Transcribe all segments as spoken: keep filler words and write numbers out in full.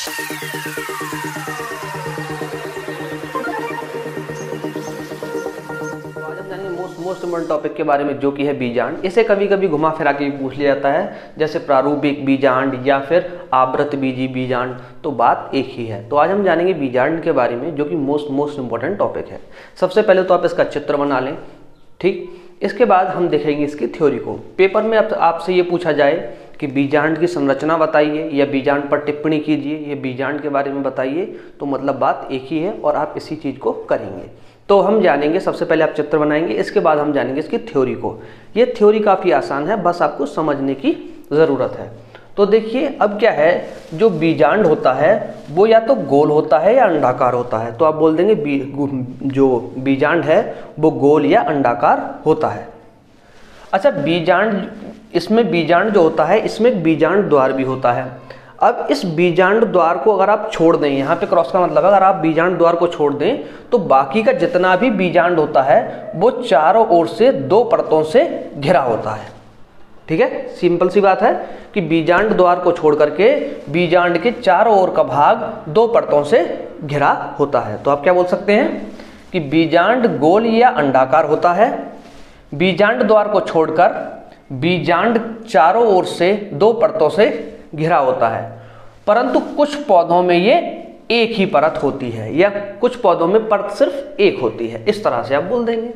Most important topic के बारे में जो कि है बीजांड। इसे कभी कभी घुमा फिरा के भी पूछ लिया जाता है, जैसे प्रारूपिक बीजांड या फिर आवृत बीजी बीजांड, तो बात एक ही है। तो आज हम जानेंगे बीजांड के बारे में, जो कि मोस्ट मोस्ट इम्पोर्टेंट टॉपिक है। सबसे पहले तो आप इसका चित्र बना लें, ठीक। इसके बाद हम देखेंगे इसकी थ्योरी को। पेपर में अब आपसे ये पूछा जाए कि बीजांड की संरचना बताइए या बीजांड पर टिप्पणी कीजिए, ये बीजांड के बारे में बताइए, तो मतलब बात एक ही है और आप इसी चीज़ को करेंगे। तो हम जानेंगे, सबसे पहले आप चित्र बनाएंगे, इसके बाद हम जानेंगे इसकी थ्योरी को। ये थ्योरी काफ़ी आसान है, बस आपको समझने की ज़रूरत है। तो देखिए अब क्या है, जो बीजांड होता है वो या तो गोल होता है या अंडाकार होता है। तो आप बोल देंगे बी, जो बीजांड है वो गोल या अंडाकार होता है। अच्छा, बीजांड, इसमें बीजांड जो होता है इसमें एक बीजांड द्वार भी होता है। अब इस बीजांड द्वार को अगर आप छोड़ दें, यहाँ पे क्रॉस का मतलब अगर आप बीजांड द्वार को छोड़ दें तो बाकी का जितना भी बीजांड होता है वो चारों ओर से दो परतों से घिरा होता है। ठीक है, सिंपल सी बात है कि बीजांड द्वार को छोड़ करके बीजांड के चारों ओर का भाग दो परतों से घिरा होता है। तो आप क्या बोल सकते हैं कि बीजांड गोल या अंडाकार होता है। बीजांड द्वार को छोड़कर बीजांड चारों ओर से दो परतों से घिरा होता है, परंतु कुछ पौधों में ये एक ही परत होती है या कुछ पौधों में परत सिर्फ एक होती है। इस तरह से आप बोल देंगे।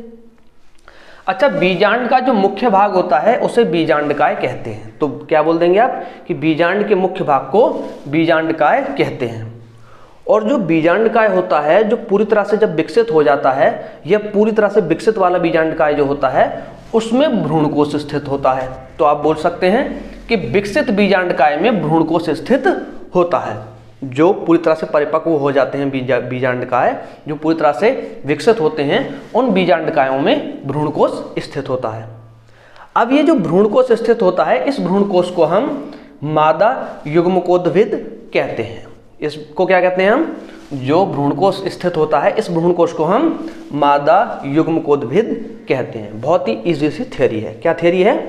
अच्छा, बीजांड का जो मुख्य भाग होता है उसे बीजांडकाय कहते हैं। तो क्या बोल देंगे आप कि बीजांड के मुख्य भाग को बीजांडकाय कहते हैं। और जो बीजांडकाय होता है, जो पूरी तरह से जब विकसित हो जाता है, यह पूरी तरह से विकसित वाला बीजांडकाय जो होता है उसमें भ्रूणकोश स्थित होता है। तो आप बोल सकते हैं कि विकसित बीजांडकाय में भ्रूणकोश स्थित होता है। जो पूरी तरह से परिपक्व हो जाते हैं बीजा बीजांडकाय, जो पूरी तरह से विकसित होते हैं, उन बीजांडकायों में भ्रूणकोश स्थित होता है। अब ये जो भ्रूणकोश स्थित होता है, इस भ्रूणकोश को हम मादा युग्मकोद्भिद कहते हैं। इसको क्या कहते हैं हम? जो भ्रूणकोश स्थित होता है इस भ्रूणकोश को हम मादा युग्मकोद्भिद कहते हैं। बहुत ही इजी सी थ्योरी है। क्या थ्योरी है?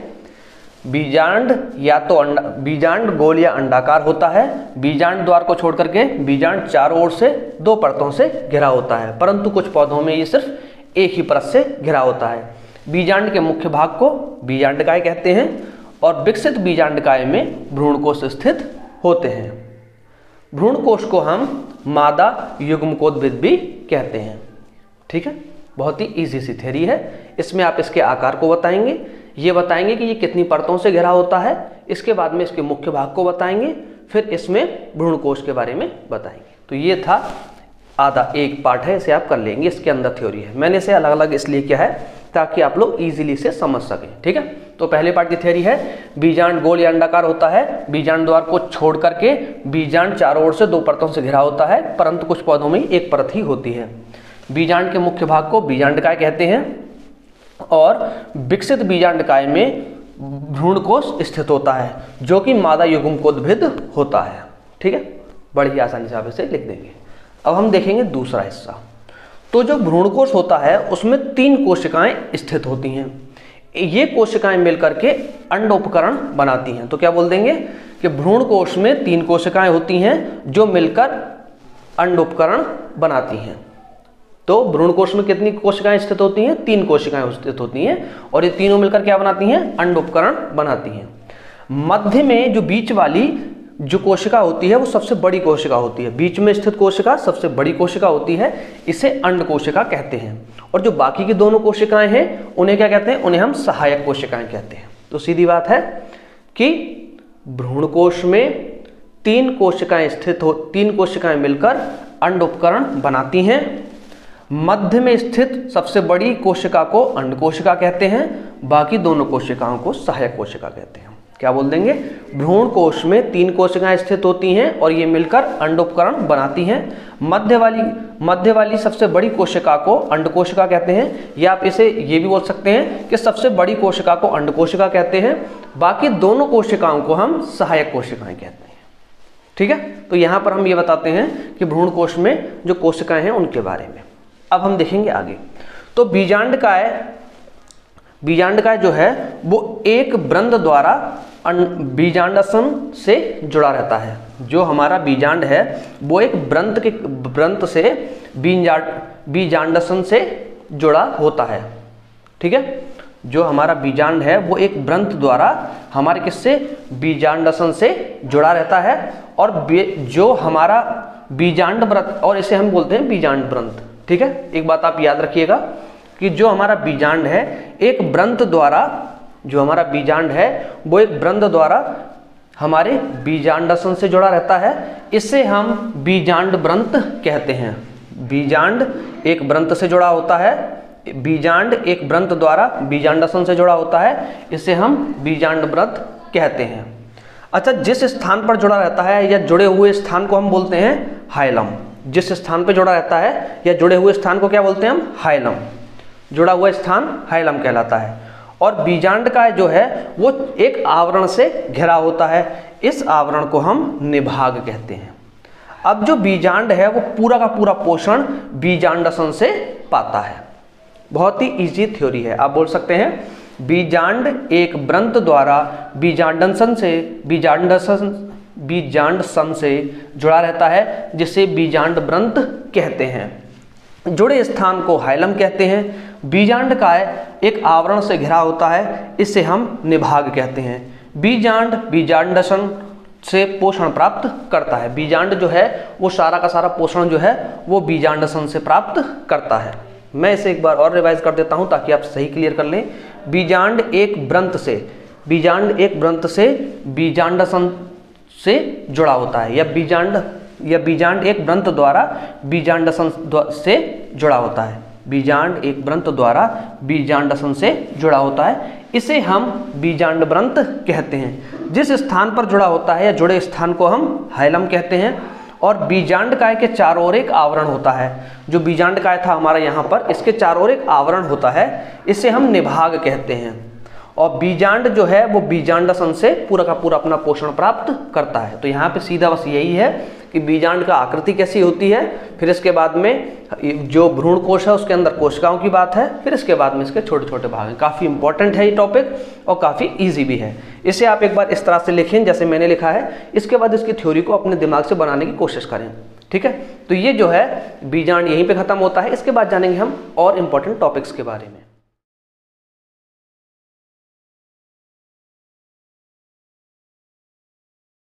बीजांड या तो अंडा बीजांड गोल या अंडाकार होता है। बीजांड द्वार को छोड़ करके बीजांड चारों ओर से दो परतों से घिरा होता है, परंतु कुछ पौधों में ये सिर्फ एक ही परत से घिरा होता है। बीजांड के मुख्य भाग को बीजांडकाय कहते हैं और विकसित बीजांडकाय में भ्रूणकोश स्थित होते हैं। भ्रूणकोश को हम मादा युग्मकोद्भिद भी कहते हैं। ठीक है, बहुत ही इजी सी थ्योरी है। इसमें आप इसके आकार को बताएंगे, ये बताएंगे कि ये कितनी परतों से घिरा होता है, इसके बाद में इसके मुख्य भाग को बताएंगे, फिर इसमें भ्रूणकोश के बारे में बताएंगे। तो ये था आधा एक पार्ट है, इसे आप कर लेंगे। इसके अंदर थ्योरी है, मैंने इसे अलग अलग इसलिए किया है ताकि आप लोग इजीली से समझ सकें। ठीक है, तो पहले पार्ट की थ्योरी है बीजांड गोल या अंडाकार होता है। बीजांड द्वार को छोड़ करके बीजांड चारों ओर से दो परतों से घिरा होता है, परंतु कुछ पौधों में एक परत ही होती है। बीजांड के मुख्य भाग को बीजांडकाय कहते हैं और विकसित बीजांडकाय में भ्रूणकोश स्थित होता है, जो कि मादा युग्मकोद्भिद होता है। ठीक है, बड़ी आसानी से आप इसे लिख देंगे। अब हम देखेंगे दूसरा हिस्सा। तो जो भ्रूणकोश होता है उसमें तीन कोशिकाएं स्थित होती हैं। ये कोशिकाएं मिलकर के अंडोपकरण बनाती हैं। तो क्या बोल देंगे कि भ्रूणकोश में तीन कोशिकाएं होती हैं जो मिलकर अंडोपकरण बनाती हैं। तो भ्रूणकोश में कितनी कोशिकाएं स्थित होती हैं? तीन कोशिकाएं स्थित होती हैं और ये तीनों मिलकर क्या बनाती हैं? अंडोपकरण बनाती हैं। मध्य में जो बीच वाली जो कोशिका होती है वो सबसे बड़ी कोशिका होती है। बीच में स्थित कोशिका सबसे बड़ी कोशिका होती है, इसे अंड कोशिका कहते हैं। और जो बाकी की दोनों कोशिकाएं हैं उन्हें क्या कहते हैं? उन्हें हम सहायक कोशिकाएं कहते हैं। तो सीधी बात है कि भ्रूणकोश में तीन कोशिकाएं स्थित हो तीन कोशिकाएं मिलकर अंडोपकरण बनाती हैं। मध्य में स्थित सबसे बड़ी कोशिका को अंड कोशिका कहते हैं, बाकी दोनों कोशिकाओं को सहायक कोशिका कहते हैं। क्या बोल देंगे? भ्रूण कोश में तीन कोशिकाएं स्थित होती हैं और ये मिलकर अंडोपकरण बनाती हैं। मध्य वाली मध्य वाली सबसे बड़ी कोशिका को अंड कोशिका कहते हैं, या आप इसे ये भी बोल सकते हैं कि सबसे बड़ी कोशिका को अंड कोशिका कहते हैं, बाकी दोनों कोशिकाओं को हम सहायक कोशिकाएं कहते हैं। ठीक है, तो यहाँ पर हम ये बताते हैं कि भ्रूण कोश में जो कोशिकाएं हैं उनके बारे में। अब हम देखेंगे आगे। तो बीजांडकाय बीजांड का जो है वो एक व्रंत द्वारा बीजांडासन से जुड़ा रहता है। जो हमारा बीजांड है वो एक व्रंत के व्रंत से बीजांडासन से जुड़ा होता है। ठीक है, जो हमारा बीजांड है वो एक व्रंत द्वारा हमारे किससे बीजांडासन से जुड़ा रहता है। और जो हमारा बीजांड व्रत, और इसे हम बोलते हैं बीजांड व्रंत। ठीक है, एक बात आप याद रखिएगा कि जो हमारा बीजांड है एक व्रंत द्वारा, जो हमारा बीजांड है वो एक व्रंत द्वारा हमारे बीजांडासन से जुड़ा रहता है। इसे हम बीजांड व्रंत कहते हैं। बीजांड एक व्रंत से जुड़ा होता है, बीजांड एक व्रंत द्वारा बीजांडासन से जुड़ा होता है, इसे हम बीजांड व्रत कहते हैं। अच्छा, जिस स्थान पर जुड़ा रहता है या जुड़े हुए स्थान को हम बोलते हैं हाइलम। जिस स्थान पर जुड़ा रहता है या जुड़े हुए स्थान को क्या बोलते हैं हम? हाइलम। जुड़ा हुआ स्थान हाइलम कहलाता है। और बीजांड का जो है वो एक आवरण से घिरा होता है, इस आवरण को हम निभाग कहते हैं। अब जो बीजांड है वो पूरा का पूरा पोषण बीजांडासन से पाता है। बहुत ही इजी थ्योरी है, आप बोल सकते हैं बीजांड एक व्रंत द्वारा बीजांडासन से बीजांडासन बीजांडसन से जुड़ा रहता है, जिसे बीजांड व्रंत कहते हैं। जुड़े स्थान को हाइलम कहते हैं। बीजांड काय एक आवरण से घिरा होता है, इसे हम निभाग कहते हैं। बीजांड बीजांडासन से पोषण प्राप्त करता है। बीजांड जो है वो सारा का सारा पोषण जो है वो बीजांडासन से प्राप्त करता है। मैं इसे एक बार और रिवाइज कर देता हूं ताकि आप सही क्लियर कर लें। बीजांड एक व्रंत से बीजांड एक व्रंत से बीजांडासन से जुड़ा होता है, या बीजांड या बीजांड एक व्रंत द्वारा बीजांडासन से जुड़ा होता है। बीजांड एक व्रंत द्वारा बीजांडासन से जुड़ा होता है, इसे हम बीजांड व्रंत कहते हैं। जिस स्थान पर जुड़ा होता है या जुड़े स्थान को हम हाइलम कहते हैं। और बीजांड काय के चारों ओर एक आवरण होता है। जो बीजांड काय था हमारा यहाँ पर, इसके चारों ओर एक आवरण होता है, इसे हम निभाग कहते हैं। और बीजांड जो है वो बीजांडासन से पूरा का पूरा अपना पोषण प्राप्त करता है। तो यहाँ पे सीधा बस यही है कि बीजांड का आकृति कैसी होती है, फिर इसके बाद में जो भ्रूण कोश है उसके अंदर कोशिकाओं की बात है, फिर इसके बाद में इसके छोटे छोटे भाग हैं। काफ़ी इंपॉर्टेंट है ये टॉपिक और काफ़ी इजी भी है। इसे आप एक बार इस तरह से लिखें जैसे मैंने लिखा है, इसके बाद इसकी थ्योरी को अपने दिमाग से बनाने की कोशिश करें। ठीक है, तो ये जो है बीजांड यहीं पे खत्म होता है। इसके बाद जानेंगे हम और इम्पोर्टेंट टॉपिक्स के बारे में।